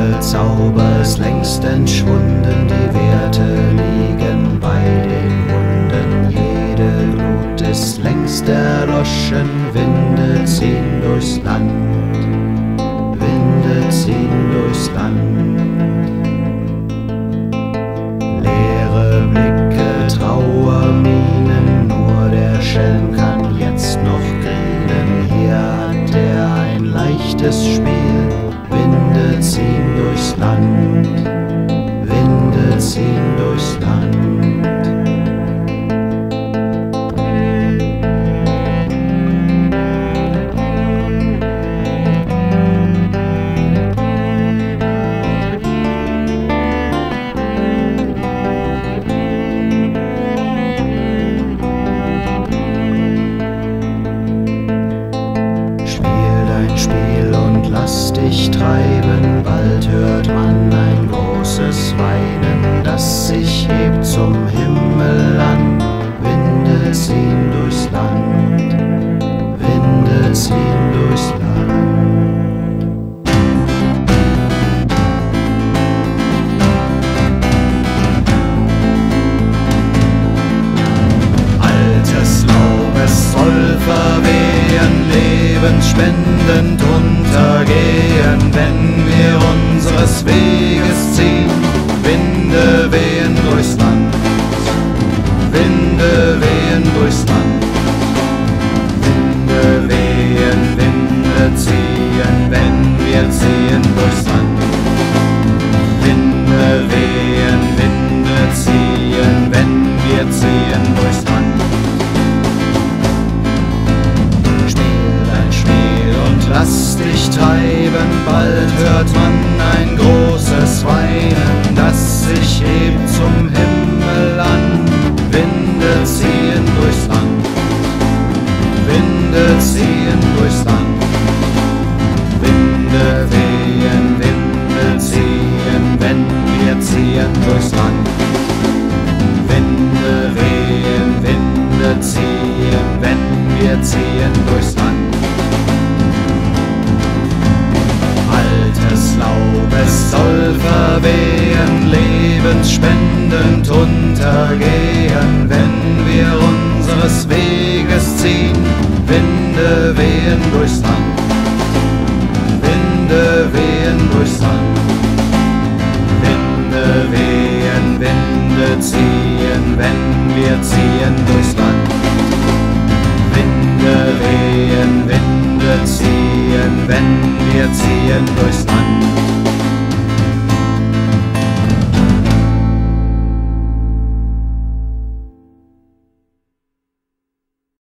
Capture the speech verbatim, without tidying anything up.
Zauber ist längst entschwunden, die Werte liegen bei den Hunden. Jede Glut ist längst erloschen, Winde ziehen durchs Land, Winde ziehen durchs Land. Leere Blicke, Trauerminen, nur der Schelm kann jetzt noch grinen. Hier hat er ein leichtes Spiel, Winde ziehen durchs Land, Winde ziehen durchs Land. Lass dich treiben, bald hört man ein großes Weinen, das sich hebt zum Himmel an. Winde ziehen durchs Land, Winde ziehen durchs Land. Altes Laub, es soll verwehen, lebensspendend untergehen, wenn wir unseres Weges ziehen. Winde wehen durchs Land, Winde wehen durchs Land. Winde wehen, Winde ziehen, wenn wir ziehen durchs Land. Winde wehen, Winde ziehen, wenn wir ziehen durchs Land. Lass dich treiben, bald hört man ein großes Weinen, das sich hebt zum Himmel an. Winde ziehen durchs Land, Winde ziehen durchs Land. Winde wehen, Winde ziehen, wenn wir ziehen durchs Land. Winde wehen, Winde ziehen, wenn wir ziehen durchs Land. Altes Laub, es soll verwehen, lebensspendend untergehen, wenn wir unseres Weges ziehen. Winde wehen durchs Land, Winde wehen durchs Land. Winde wehen, Winde ziehen, wenn wir ziehen durchs Land. Winde wehen, Winde ziehen, wenn wir ziehen durchs Land.